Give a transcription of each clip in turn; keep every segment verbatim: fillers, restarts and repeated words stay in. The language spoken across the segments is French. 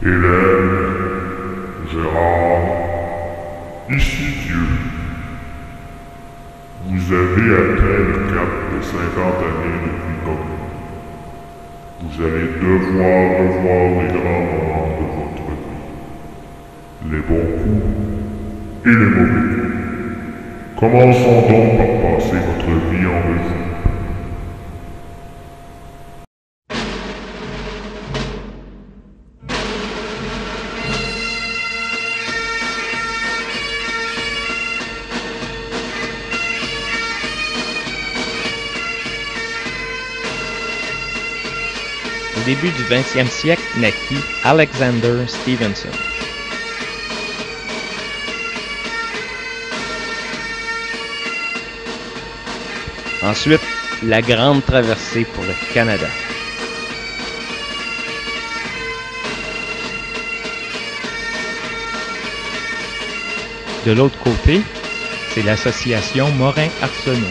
Hélène, Gérard, ici Dieu. Vous avez atteint le cap de cinquante années depuis comme vous allez devoir revoir les grands moments de votre vie. Les bons coups et les mauvais coups. Commençons donc par passer votre vie en revue. Au début du vingtième siècle naquit Alexander Stevenson. Ensuite, la grande traversée pour le Canada. De l'autre côté, c'est l'association Morin-Arsenault.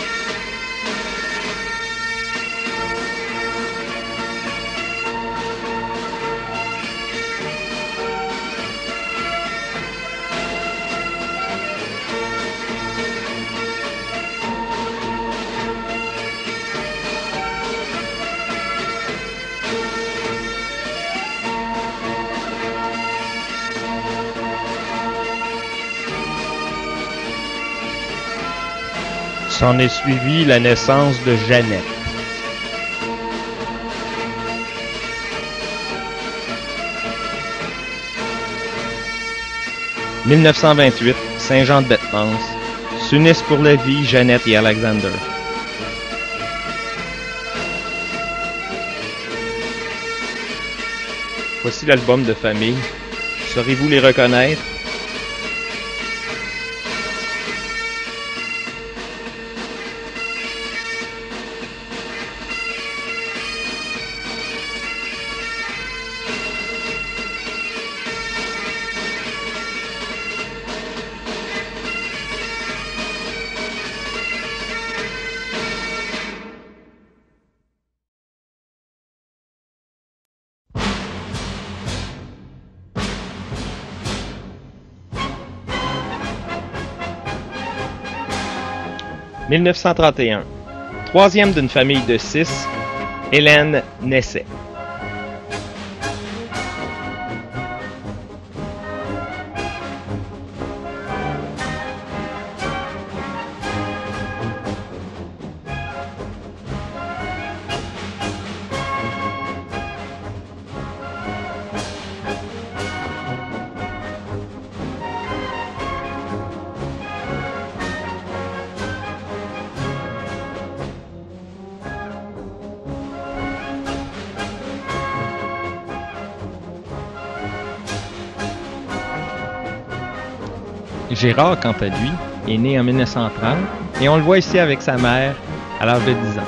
S'en est suivi la naissance de Jeannette. mille neuf cent vingt-huit, Saint-Jean-de-Bettemans, s'unissent pour la vie Jeannette et Alexander. Voici l'album de famille. Saurez-vous les reconnaître? mille neuf cent trente et un. Troisième d'une famille de six, Hélène naissait. Gérard, quant à lui, est né en mille neuf cent trente et on le voit ici avec sa mère à l'âge de dix ans.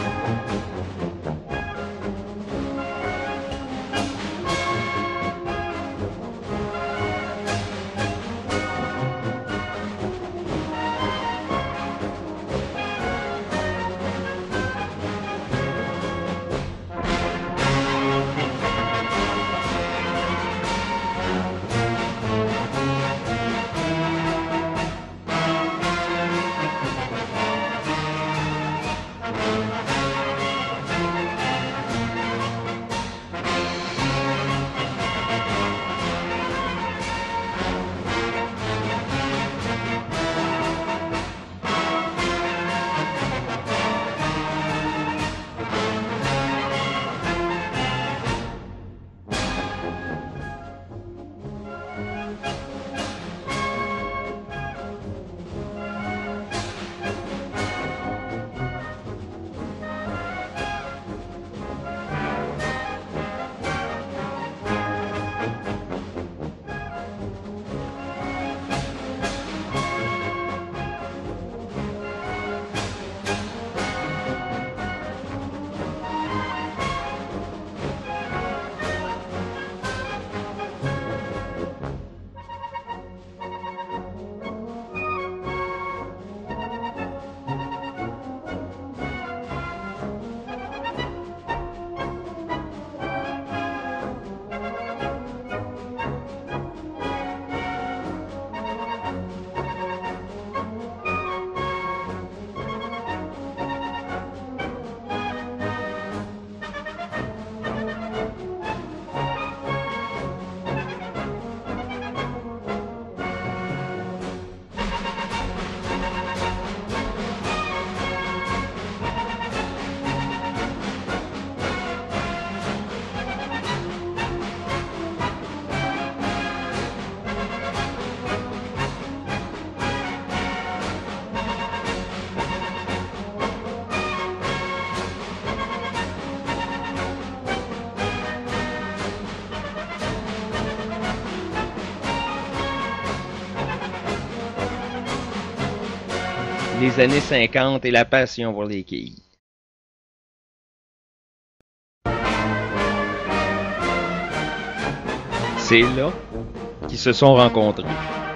les années cinquante et la passion pour les quilles. C'est là qu'ils se sont rencontrés.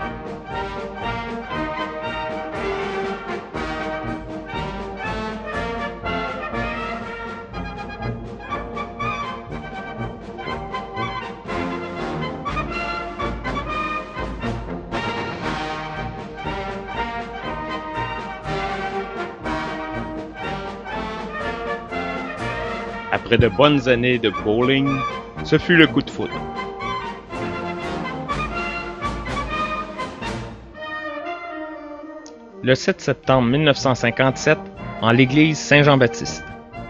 Après de bonnes années de bowling, ce fut le coup de foudre. Le sept septembre mille neuf cent cinquante-sept, en l'église Saint-Jean-Baptiste.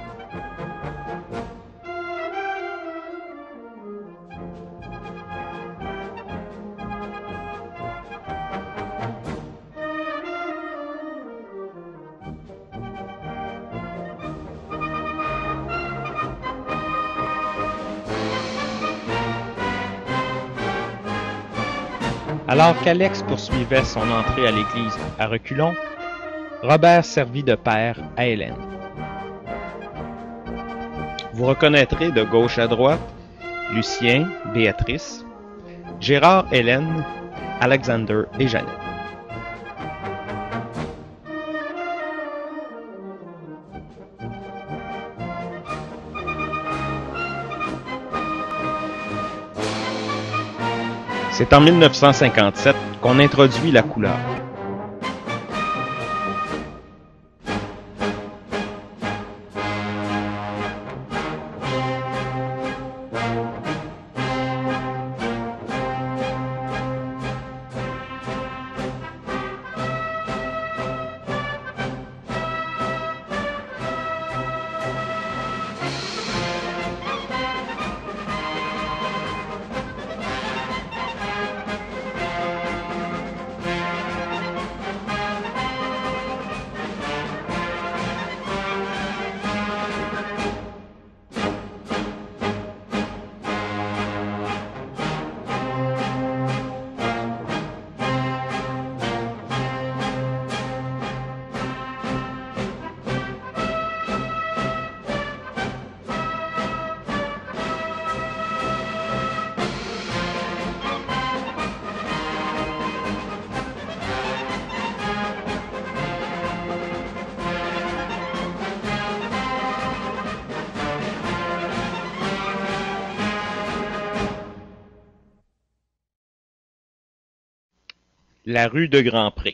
Alors qu'Alex poursuivait son entrée à l'église à reculons, Robert servit de père à Hélène. Vous reconnaîtrez de gauche à droite Lucien, Béatrice, Gérard, Hélène, Alexander et Jeannette. C'est en mille neuf cent cinquante-sept qu'on introduit la couleur. La rue de Grand-Pré.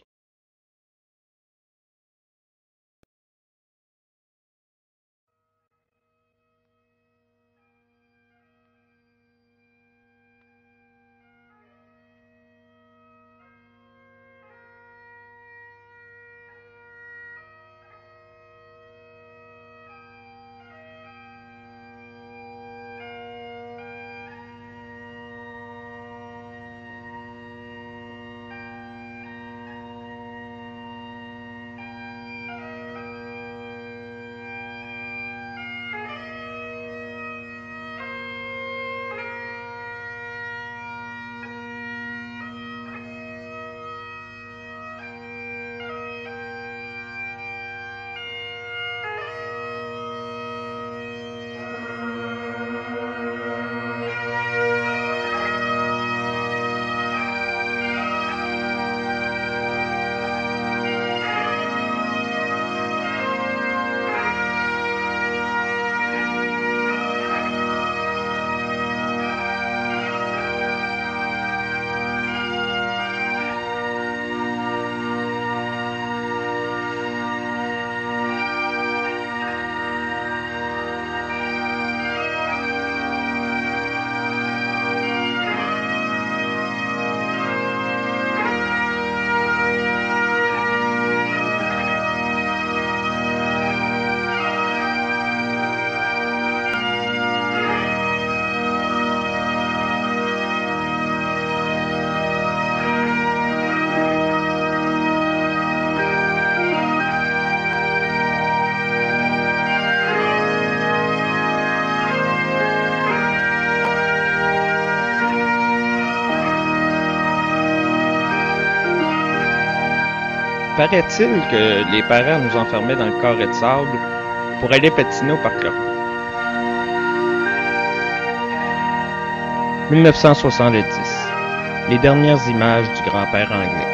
paraît-il que les parents nous enfermaient dans le carré de sable pour aller patiner au parc Laurier. mille neuf cent soixante-dix. Les dernières images du grand-père anglais.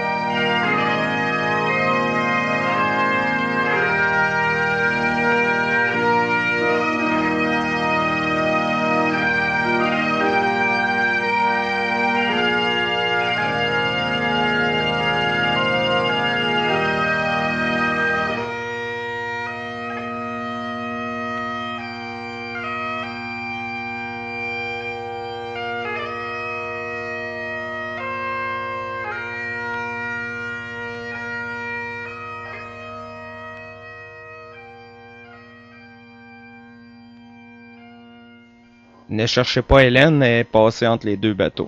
Ne cherchez pas Hélène, elle est passée entre les deux bateaux.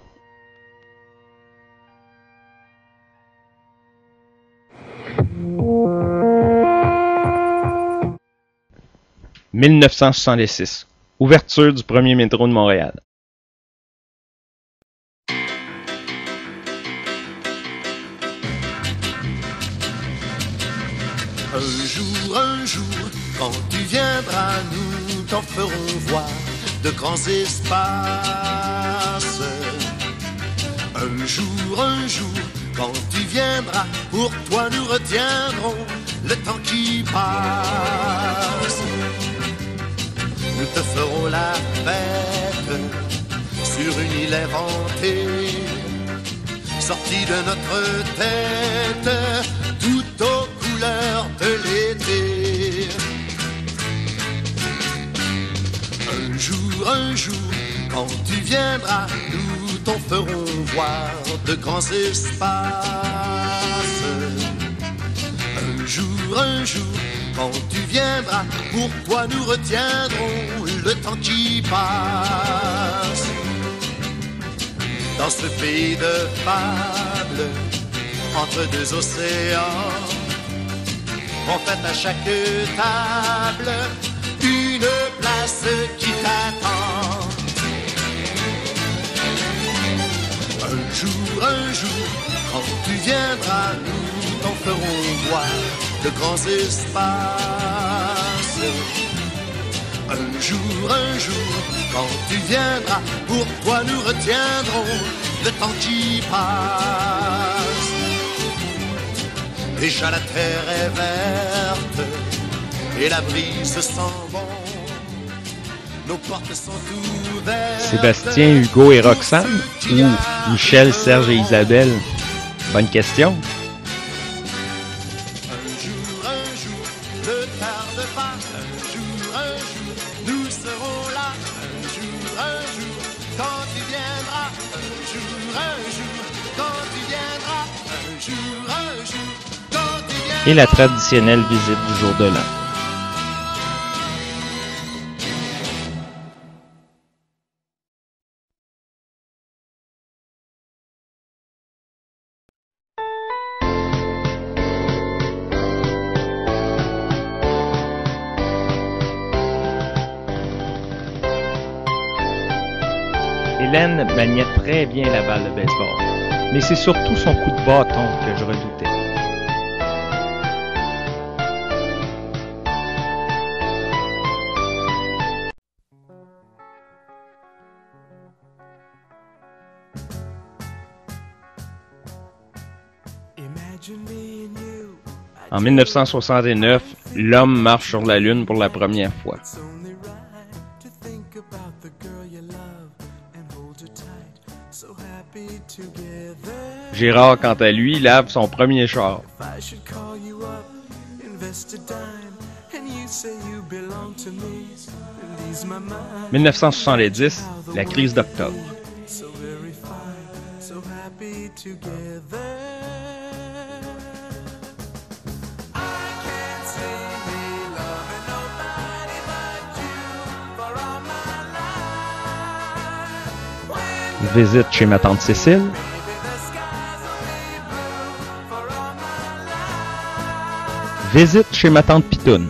mille neuf cent soixante-six. Ouverture du premier métro de Montréal. Un jour, un jour, quand tu viendras, nous t'en ferons voir de grands espaces. Un jour, un jour, quand tu viendras, pour toi nous retiendrons le temps qui passe. Nous te ferons la fête sur une île inventée, sortie de notre tête, tout aux couleurs de l'été. Un jour, un jour, quand tu viendras, nous t'en ferons voir de grands espaces. Un jour, un jour, quand tu viendras, pour toi nous retiendrons le temps qui passe. Dans ce pays de fables, entre deux océans, on fait à chaque table une place qui t'attend. Un jour, un jour, quand tu viendras, nous t'en ferons voir de grands espaces. Un jour, un jour, quand tu viendras, pour toi nous retiendrons le temps qui passe. Déjà la terre est verte et la brise sent bon. Nos portes sont ouvertes. Sébastien, Hugo et Roxane? Ou Michel, Serge et Isabelle? Bonne question. Un jour, un jour, ne tarde pas. Un jour, un jour, nous serons là. Un jour, un jour, quand tu viendras. Un jour, un jour, quand tu viendras. Un jour, un jour, quand tu viendras. Et la traditionnelle visite du jour de l'an. Hélène maniait très bien la balle de baseball, mais c'est surtout son coup de bâton que je redoutais. En mille neuf cent soixante-neuf, l'homme marche sur la Lune pour la première fois. Gérard, quant à lui, lave son premier char. mille neuf cent soixante-dix, la crise d'octobre. Visite chez ma tante Cécile. Visite chez ma tante Pitoune.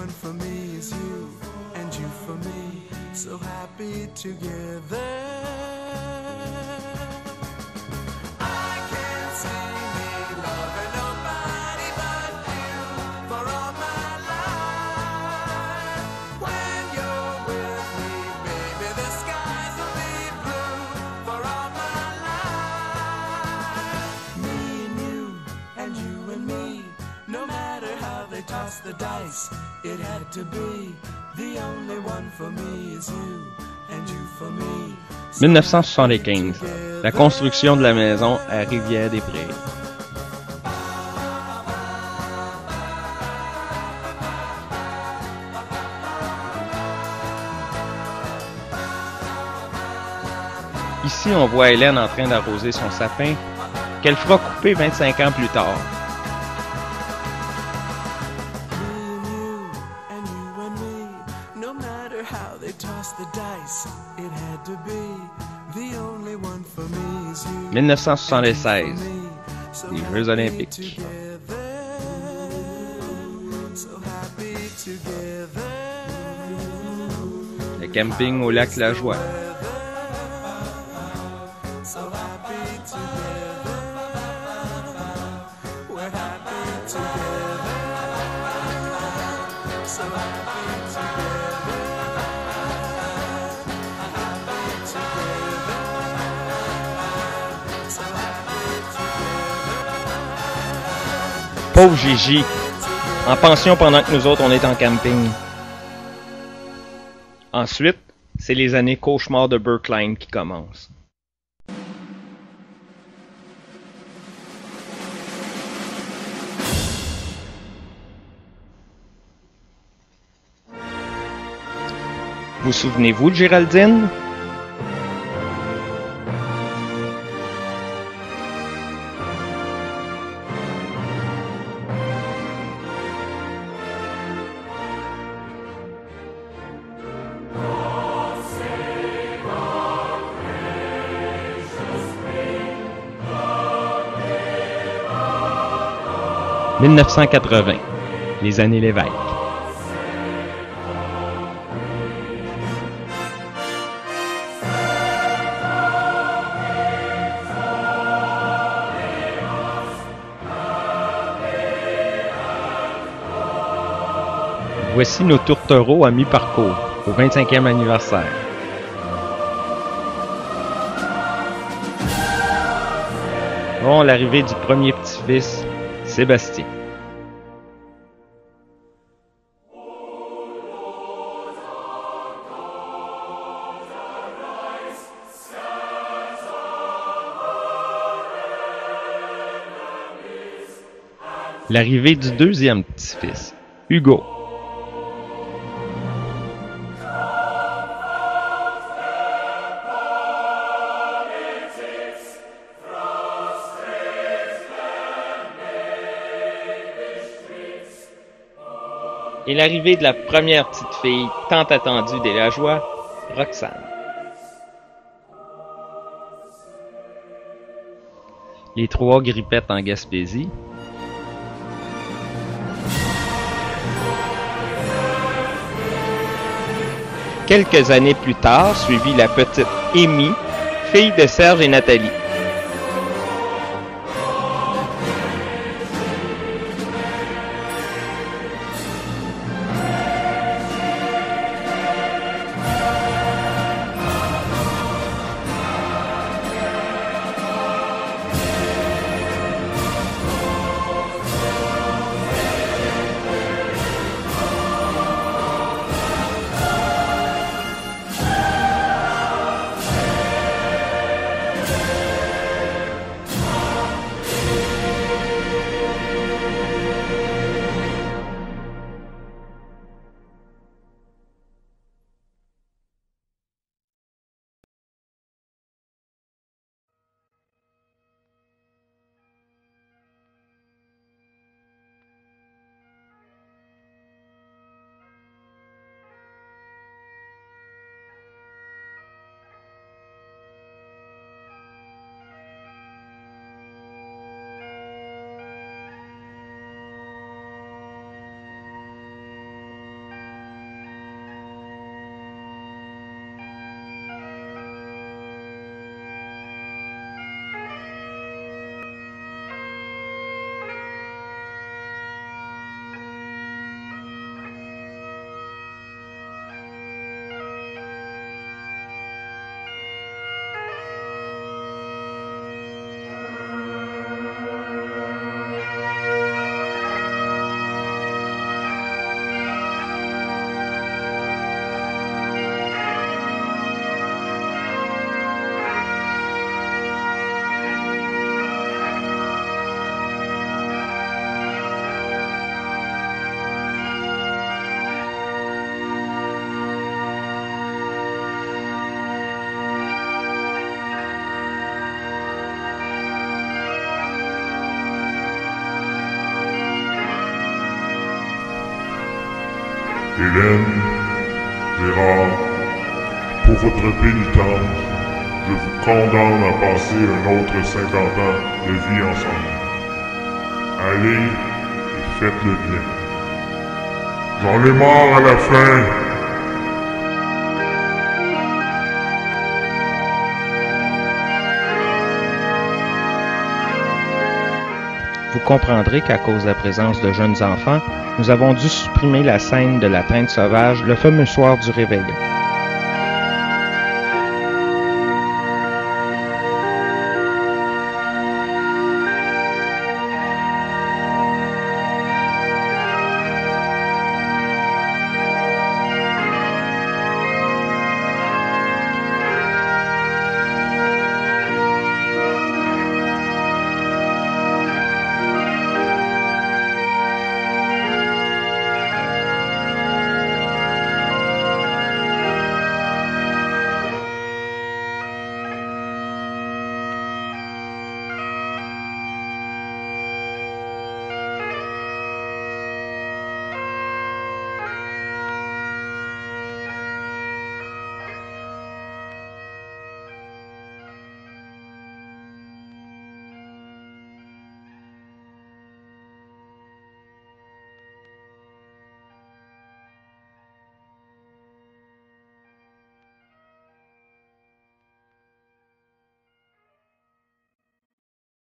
So happy together. tossed the dice, it had to be. The only one for me is you, and you for me. mille neuf cent soixante-quinze. La construction de la maison à Rivière-des-Prairies. Ici, on voit Hélène en train d'arroser son sapin, qu'elle fera couper vingt-cinq ans plus tard. mille neuf cent soixante-seize. Les Jeux olympiques. Le camping au lac La Joie. Pauvre Gigi, en pension pendant que nous autres on est en camping. Ensuite, c'est les années cauchemars de Burkline qui commencent. Vous souvenez-vous de Géraldine? mille neuf cent quatre-vingts, les années Lévesque. Voici nos tourtereaux à mi-parcours, au vingt-cinquième anniversaire. Bon, l'arrivée du premier petit-fils, Sébastien. L'arrivée du deuxième petit-fils, Hugo. Et l'arrivée de la première petite fille tant attendue des Lajoie, Roxane. Les trois grippettes en Gaspésie. Quelques années plus tard, suivit la petite Amy, fille de Serge et Nathalie. Hélène, Gérard, pour votre pénitence, je vous condamne à passer un autre cinquante ans de vie ensemble. Allez et faites le bien. J'en ai marre à la fin. Vous comprendrez qu'à cause de la présence de jeunes enfants, nous avons dû supprimer la scène de la traîne sauvage le fameux soir du réveillon.